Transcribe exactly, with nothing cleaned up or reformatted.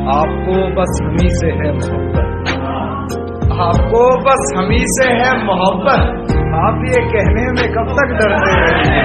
आपको बस हमी से है मोहब्बत, आपको बस हमी से है मोहब्बत। आप ये कहने में कब तक डरते रहेंगे?